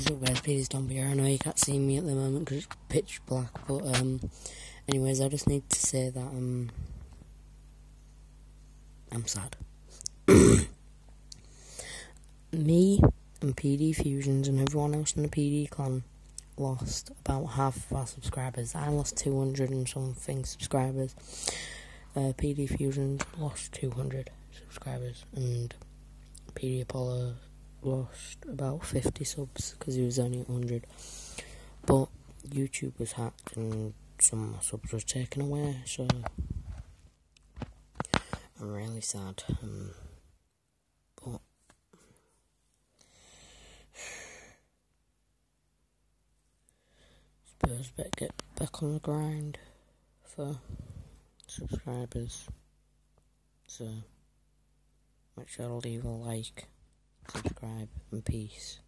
What's up guys, Peter's down here. I know you can't see me at the moment because it's pitch black, but anyways, I just need to say that I'm sad. Me and PD Fusions and everyone else in the PD clan lost about half of our subscribers. I lost 200 and something subscribers. PD Fusions lost 200 subscribers, and PD Apollo lost about 50 subs because he was only 100. But YouTube was hacked and some of my subs were taken away, so I'm really sad. But suppose better get back on the grind for subscribers. So make sure to leave a like, subscribe, and peace.